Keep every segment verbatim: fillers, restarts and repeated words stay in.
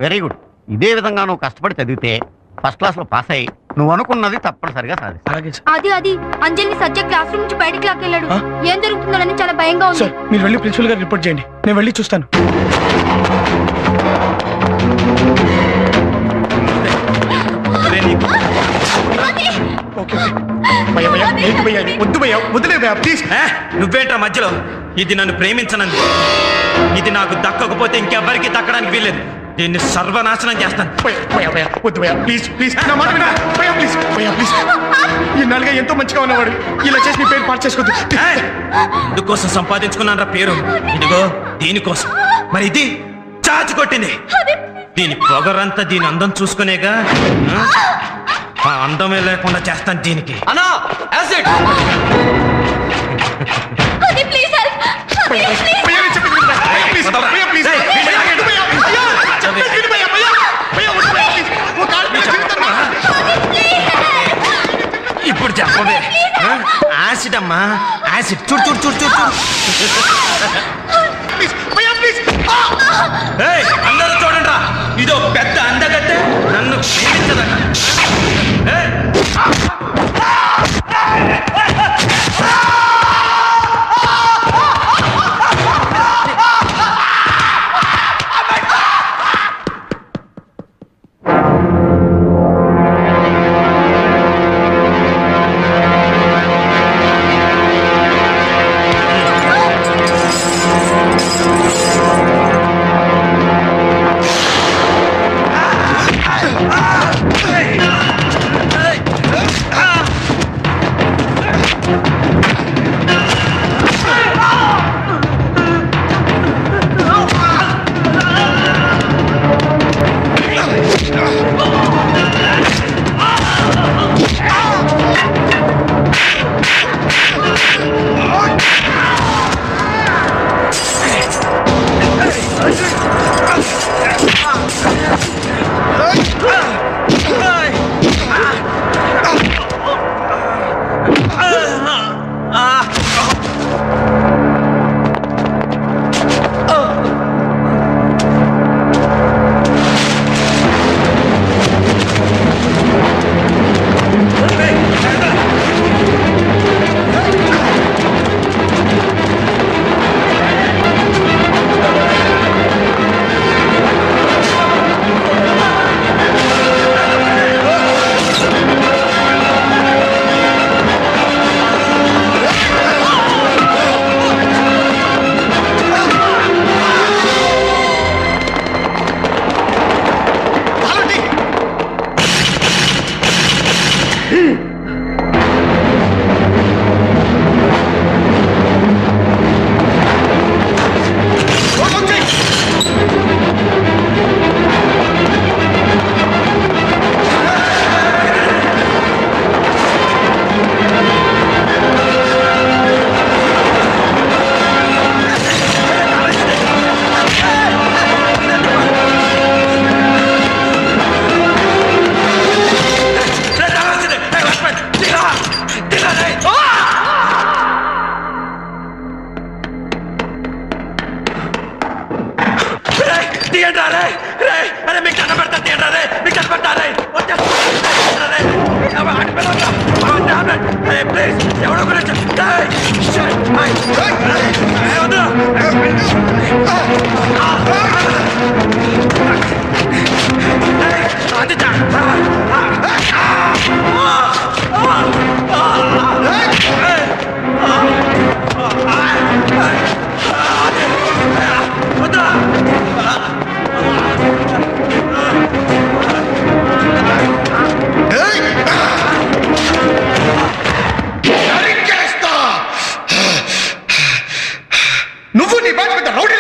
Very good. ఇదే విధంగా నువ్వు కష్టపడి చదివితే ఫస్ట్ క్లాస్ లో పాస్ అయ్యి నువ్వు అనుకున్నది తప్పనిసరిగా సాధిస్తావు. అది అది అంజలిని సత్య క్లాస్ రూమ్ నుంచి బయటికి లాక్కెళ్ళాడు. ఏం జరుగుతుందోనని చాలా భయంగా ఉంది. మీరు వెళ్ళి ప్రిన్సిపల్ గారు రిపోర్ట్ చేయండి, నేను వెళ్ళి చూస్తాను. నువ్వేంట్రా మధ్యలో? ఇది నన్ను ప్రేమించనంది, ఇది నాకు దక్కకపోతే ఇంకెవ్వరికి దక్కడానికి వీల్లేదు. దీన్ని సర్వనాశనం చేస్తాను. ఎంతో మంచిగా ఉన్నవాడు ఇలా చేసి నీ పేరు పాటు చేసుకోవద్దు. ఇందుకోసం సంపాదించుకున్నాను రా పేరు, ఇదిగో దీనికోసం. మరి ఇది చాచి కొట్టింది. దీని పొగరంతా దీని అందం చూసుకునేగా. ఆ అందమే లేకుండా చేస్తాను దీనికి. అన్నా యాసిడ్. ఇప్పుడు చెప్పవే. యాసిడ్ అమ్మా, యాసిడ్. చూడు చూడు చూడు చూడు చూడు. అందరూ చూడండి రా, ఇదో పెద్ద అందగత్తె నన్ను ప్రేమించదట. నువ్వు నీ బాధ్యత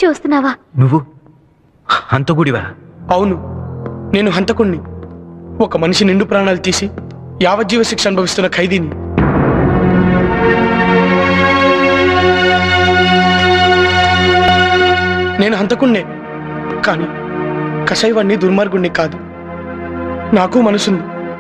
వస్తున్నావా? నువ్వు హంతకుడివా? అవును, నేను హంతకుణ్ణి. ఒక మనిషి నిండు ప్రాణాలు తీసి యావజ్జీవ శిక్ష అనుభవిస్తున్న ఖైదీని. నేను హంతకుణ్ణే, కానీ కషాయవాణ్ణి దుర్మార్గుణ్ణి కాదు. నాకు మనసుంది.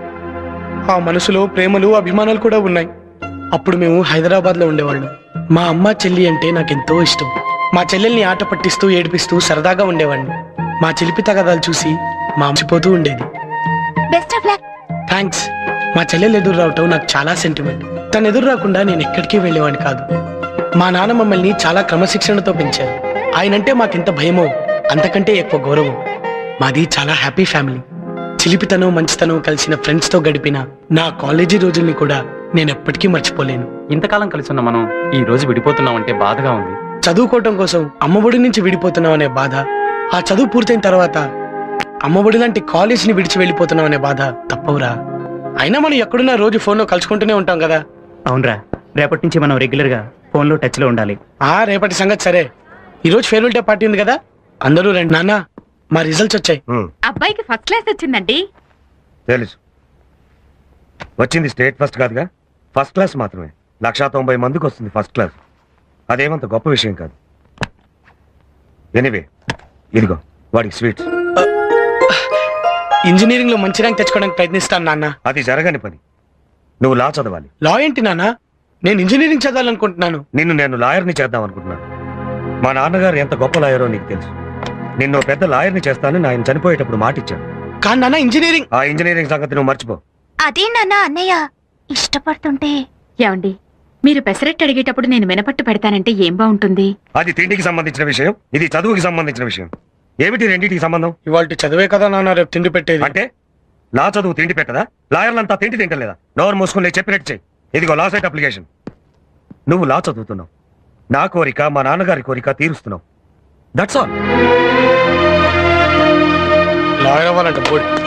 ఆ మనసులో ప్రేమలు అభిమానాలు కూడా ఉన్నాయి. అప్పుడు మేము హైదరాబాద్లో ఉండేవాళ్ళం. మా అమ్మ చెల్లి అంటే నాకెంతో ఇష్టం. మా చెల్లెల్ని ఆట పట్టిస్తూ ఏడిపిస్తూ సరదాగా ఉండేవాడిని. మా చిలిపి తగాదాలు చూసి మా మర్చిపోతూ ఉండేది. Best of luck. థ్యాంక్స్. మా చెల్లెలు ఎదురు రావటం నాకు చాలా సెంటిమెంట్. తను ఎదురు రాకుండా నేను ఎక్కడికి వెళ్ళేవాడిని కాదు. మా నాన్న మమ్మల్ని చాలా క్రమశిక్షణతో పెంచారు. ఆయనంటే మాకెంత భయమో అంతకంటే ఎక్కువ గౌరవం. మాది చాలా హ్యాపీ ఫ్యామిలీ. చిలిపితనం మంచితనం కలిసిన ఫ్రెండ్స్ తో గడిపిన నా కాలేజీ రోజుల్ని కూడా నేను ఎప్పటికీ మర్చిపోలేను. ఇంతకాలం కలిసి ఉన్న మనం ఈ రోజు విడిపోతున్నామంటే బాధగా ఉంది. చదువుకోవటం కోసం అమ్మఒడి నుంచి విడిపోతున్నాం అనే బాధ, ఆ చదువు పూర్తయిన తర్వాత అమ్మఒడి లాంటి కాలేజీని విడిచి వెళ్ళిపోతున్నాం అనే బాధ తప్పవురా. అయినా మనం ఎక్కడున్నా రోజు ఫోన్లో కలుసుకుంటూనే ఉంటాం కదా. అవునరా, రేపటి నుంచి మనం రెగ్యులర్ గా ఫోన్ లో టచ్ లో ఉండాలి. ఆ రేపటి సంగతి సరే. ఈ రోజు ఫేర్వెల్ డే పార్టీ ఉంది కదా, అందరూ రండి. నాన్న, మా రిజల్ట్స్ వచ్చాయి. అబ్బాయికి ఫస్ట్ క్లాస్ వచ్చిందండి. తెలుసు, వచ్చింది స్టేట్ ఫస్ట్ కాదుగా, ఫస్ట్ క్లాస్ మాత్రమే. లక్షా తొంభై మందికి వస్తుంది ఫస్ట్ క్లాస్. అదేమంత గొప్ప విషయం కాదు. ఎనీవే, ఇదిగో వాడికి స్వీట్స్. ఇంజనీరింగ్ లో మంచి ర్యాంక్ తెచ్చుకోవడానికి ప్రయత్నిస్తాను నాన్న. అది జరగని పని. నువ్వు లా చదవాలి. లా ఏంటి నాన్న? నేను ఇంజనీరింగ్ చదవాలనుకుంటున్నాను. నిన్ను నేను లాయర్ని చేద్దాం అనుకుంటున్నాను. మా నాన్నగారు ఎంత గొప్ప లాయరో నీకు తెలుసు. నిన్ను పెద్ద లాయర్ని చేస్తానని ఆయన చనిపోయేటప్పుడు మాటిచ్చాను. కానీ నాన్న, ఇంజనీరింగ్ ఆ ఇంజనీరింగ్ సంగతి నువ్వు మర్చిపో. అదే నాన్న అన్నయ్య ఇష్టపడుతుంటే. ఏమండి, మీరు పెసరెట్టు అడిగేటప్పుడు నేను మినపట్టు పెడతానంటే ఏం బాగుంటుంది? అది తిండికి సంబంధించిన విషయం, ఇది చదువుకి సంబంధించిన విషయం. ఏమిటి రెండింటికి సంబంధం? ఇవాళ చదివే కదా నాన్న రేపు తిండి పెట్టేది. అంటే లా చదువు తిండి పెట్టదా? లాయర్లంతా తిండి తింటలేదా? నోరు మూసుకుని చెప్పినట్టు చెయ్యి. ఇదిగో లా సెట్ అప్లికేషన్. నువ్వు లా చదువుతున్నావు, నా కోరిక మా నాన్నగారి కోరిక తీరుస్తున్నావు. That's all. లాయర్ అవ్వాలంట.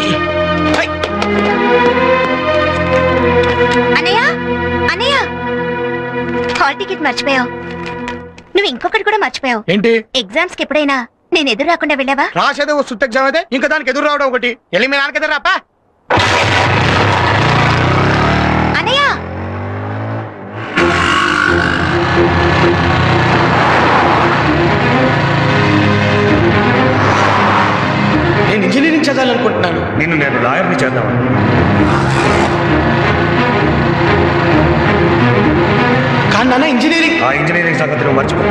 అన్నయ్య అన్నయ్య హాల్ టికెట్ మర్చిపోయావు. నువ్వు ఇంకొకటి కూడా మర్చిపోయావు. ఏంటి? ఎగ్జామ్స్ కి ఎప్పుడైనా నేను ఎదురు రాకుండా వెళ్ళావా? రాసేదే ఓ సుట్ ఎగ్జామ్ అయితే ఇంకా దానికి ఎదురు రావడం ఒకటి. వెళ్ళి మీ నాన్నకి ఎదురు రాపా. అన్నయ్య నేను ఇంజనీరింగ్ చదవాలనుకుంటున్నాను. నిన్ను నేను లాయర్ని చేద్దామని. కానీ నాన్న, ఇంజనీరింగ్ ఆ ఇంజనీరింగ్ సంగతి నువ్వు మర్చిపో.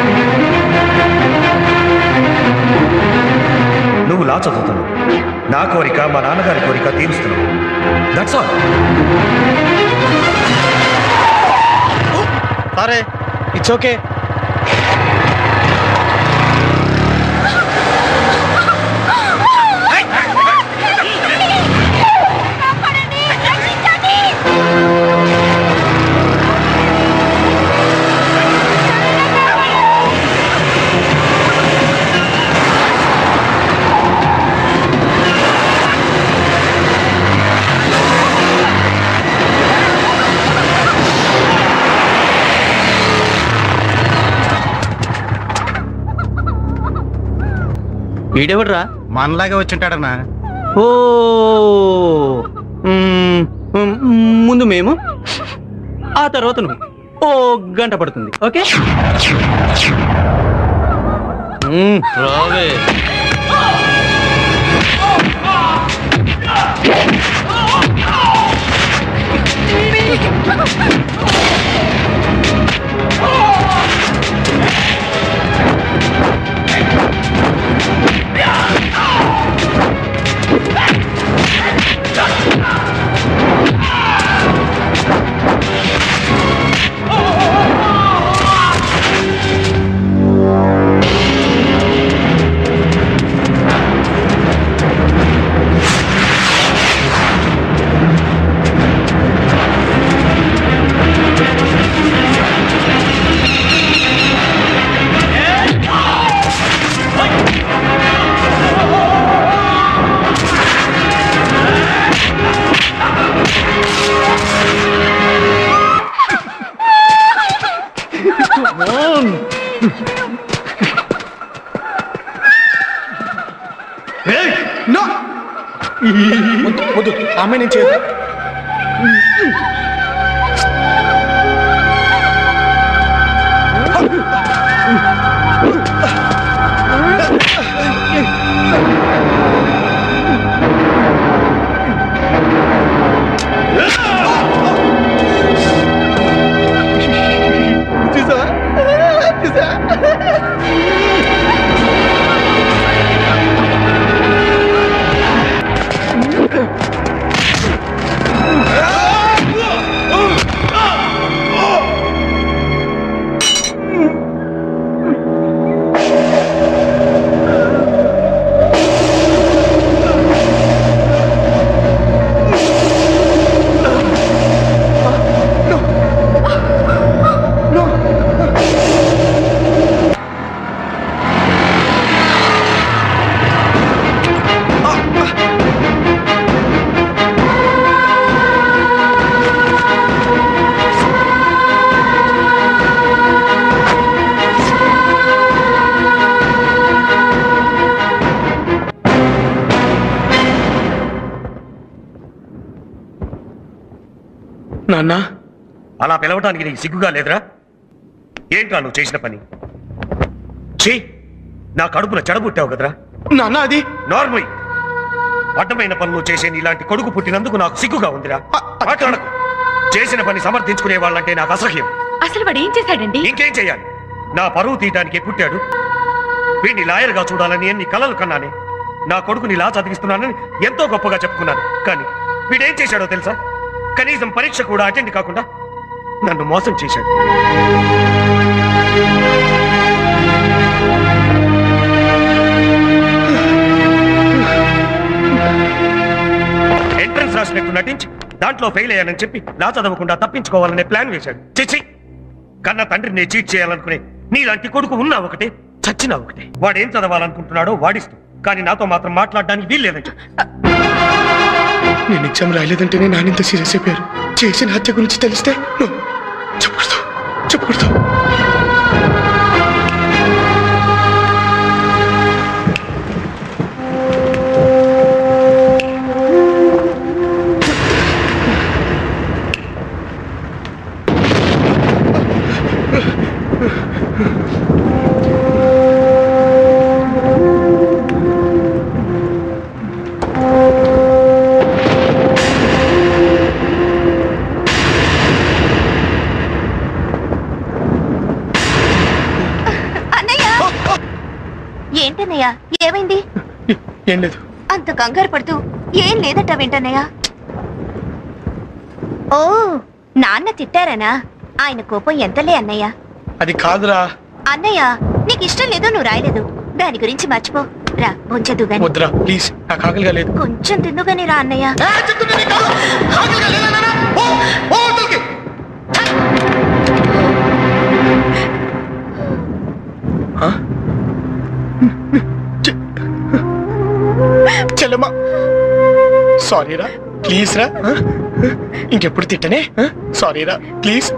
నువ్వు లా చదువుతున్నావు, నా కోరిక మా నాన్నగారి కోరిక తీరుస్తున్నావు. That's all. సరే, ఇట్స్ ఓకే. వీడెవడ్రా? మనలాగే వచ్చింటాడన్నా. ఓ మ్మ్, మ్మ్, ముందు మేము, ఆ తర్వాత నువ్వు. ఓ గంట పడుతుంది. ఓకే, మ్మ్, రావే. వద్దు వద్దు ఆమె నేను చేయదు. నాన్న అలా పిలవటానికి నీకు సిగ్గుగా లేదురా? ఏంట్రా నువ్వు చేసిన పని? చీ, నా కడుపున చెడబుట్టావు కదరా. నాన్న అది నార్మల్ అడ్డమైన పనులు చేసే ఇలాంటి కొడుకు పుట్టినందుకు నాకు సిగ్గుగా ఉందిరా. మాట్లాడకు. చేసిన పని సమర్థించుకునే వాళ్ళంటే నాకు అసహ్యం. అసలు వాడు ఏం చేశాడండి? ఇంకేం చేయాలి? నా పరువు తీయటానికి పుట్టాడు. వీడిని లాయర్గా చూడాలని ఎన్ని కలలు కన్నానే. నా కొడుకుని ఇలా చదివిస్తున్నానని ఎంతో గొప్పగా చెప్పుకున్నాను. కానీ వీడేం చేశాడో తెలుసా? కనీసం పరీక్ష కూడా అటెండ్ కాకుండా నన్ను మోసం చేశాడు. ఎంట్రన్స్ రాసినట్టు నటించి దాంట్లో ఫెయిల్ అయ్యానని చెప్పి నా చదవకుండా తప్పించుకోవాలనే ప్లాన్ వేశాడు. చిచ్చి, కన్న తండ్రిని చీట్ చేయాలనుకునే నీలాంటి కొడుకు ఉన్నా ఒకటే, చచ్చినా ఒకటే. వాడేం చదవాలనుకుంటున్నాడో వాడిస్తూ, కానీ నాతో మాత్రం మాట్లాడడానికి వీల్లేదని చెప్పి. నేను ఎగ్జామ్ రాయలేదంటేనే నానింత సీరియస్ అయిపోయారు. చేసిన హత్య గురించి తెలిస్తే చెప్పకూడదు చెప్పకూడదు. ఏంటన్నయ్యా, ఏమైంది? ఏం లేదు. అంత కంగారు పడుతూ ఏం లేదట వెంటన్నయ్యా. ఓ, నాన్న తిట్టారనా? ఆయన కోపం ఎంతలే అన్నయ్య. అది కాదురా అన్నయ్య, నీకు ఇష్టం లేదో నువ్వు రాయలేదు, దాని గురించి మర్చిపో. రా భోంచదు గాని. వద్దురా ప్లీజ్, నాకు ఆకలిగా లేదు. కొంచెం తిందుగాని రా అన్నయ్య. చెల్లమ్మా సారీరా, ప్లీజ్ రా. ఇంకెప్పుడు తిట్టనే. సారీరా ప్లీజ్.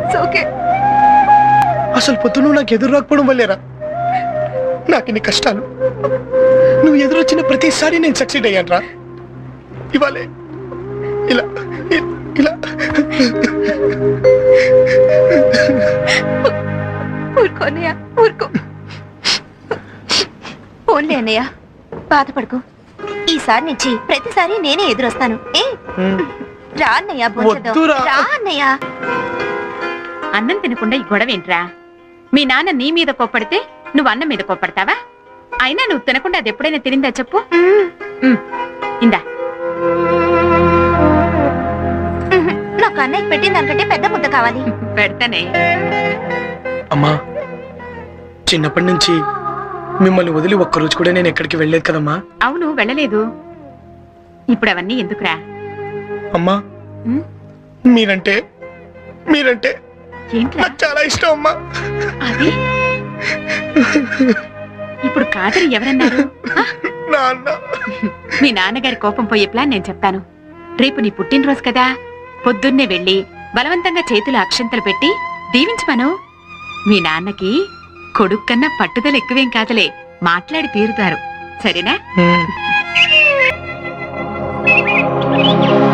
అసలు పొద్దున్న నాకు ఎదురు రాకపోవడం వల్లేరా నాకు ఇన్ని కష్టాలు. నువ్వు ఎదురొచ్చిన ప్రతిసారి నేను సక్సీడ్ అయ్యాను రా. ఇవాళే ఇలా ఇలా ఊరుకో అన్నయ్య, ఊరుకో. ఓన్లే అన్నయ్య, బాధపడుకో. ఈసారి నుంచి ప్రతిసారి నేనే ఎదురొస్తాను. ఏ రా అన్నయ్య, రా అన్నయ్య. అన్నం తినకుండా ఈ గొడవ ఏంట్రా? మీ నాన్న నీ మీద కోప్పడితే నువ్వు అన్నం మీద కోప్పడతావా? అయినా నువ్వు తినకుండా అది ఎప్పుడైనా తినిందా చెప్పు. ఇందా, నాకు అన్నయ్య పెట్టిన దానికంటే పెద్ద ముద్ద కావాలి. పెడతానే. అమ్మా, చిన్నప్పటి నుంచి మిమ్మల్ని వదిలి ఒక్కరోజు కూడా నేను ఎక్కడికి వెళ్ళలేదు కదమ్మా. అవును, వెళ్ళలేదు. ఇప్పుడు అవన్నీ ఎందుకురా? అమ్మా, మీరంటే మీరంటే నాకు చాలా ఇష్టం అమ్మా. అది ఇప్పుడు కాదని ఎవరన్నారు? నాన్న. మీ నాన్నగారి కోపం పోయే ప్లాన్ నేను చెప్తాను. రేపు నీ పుట్టినరోజు కదా, పొద్దున్నే వెళ్ళి బలవంతంగా చేతులు అక్షంతలు పెట్టి దీవించమను. మీ నాన్నకి కొడుకు కన్నా పట్టుదల ఎక్కువేం కాదులే, మాట్లాడి తీరుతారు. సరేనా? ఆ